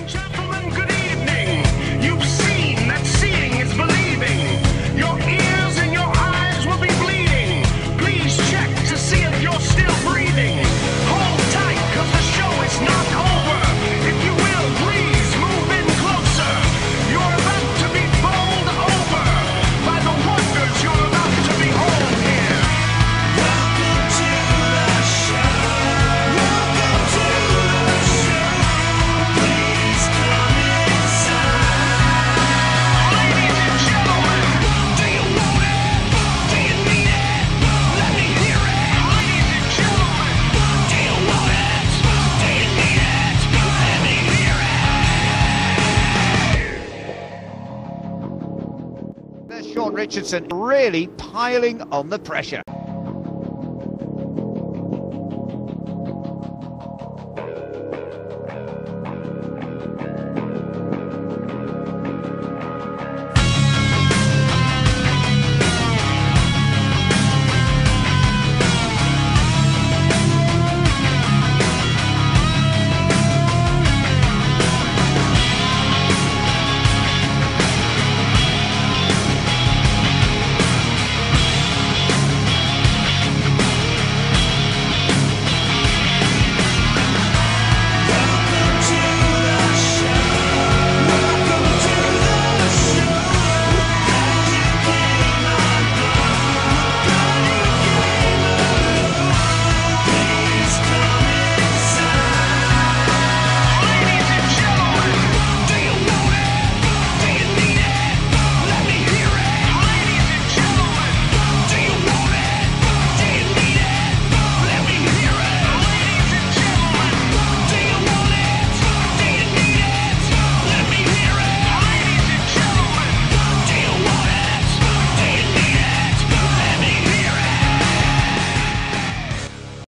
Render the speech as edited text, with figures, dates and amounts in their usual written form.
Gentlemen, good evening. You've seen that seeing is believing. Your ears and your eyes will be bleeding. Please check to see if you're still breathing. Hold tight, cause the show is not over. If you will, please move in closer. You're about to be bowled over by the wonders you're about to behold here. Welcome to the show. Welcome to the show. Please come inside. Ladies and gentlemen, do you want it? Do you need it? Let me hear it. Ladies and gentlemen, do you want it? Do you need it? Let me hear it. There's Shaun Richardson really piling on the pressure.